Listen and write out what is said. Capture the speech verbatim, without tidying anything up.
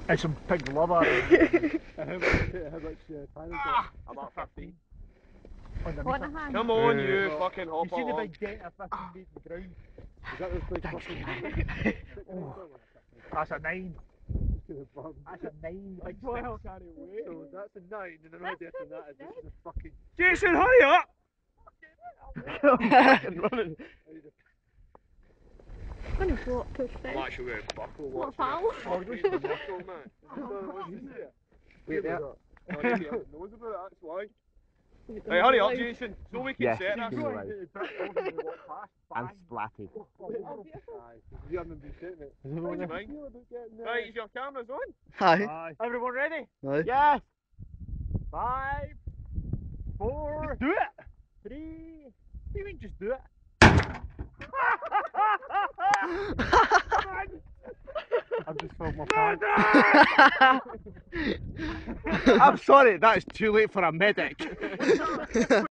And some pig liver. How much, how much uh, time is it? I'm at fifteen. What a hand. Come on, Uh, you well, fucking hop You see the along. big dent of fifteen feet in the ground? Is that this like fucking... Oh, that's a nine. That's That's a nine. Like, what the hell can't he wait? So that's a nine, and then I did to that, this is a fucking... Jason, hurry up! Fucking running. I'm gonna blow up his I'm face. actually going to buckle What watching foul? it. Fucking buckle, man. Wait there. I need to get a nose about it, that's why. Right, hurry up, Jason, so we can Yes, set you this. can right. And splatted. Aye, you haven't been sitting it. What do you mean? Right, is your cameras on? Hi. Everyone ready? Hi. Yes. Five, four, do it. Three. What do you mean just do it? I've just filled my pants. I'm sorry, that is too late for a medic.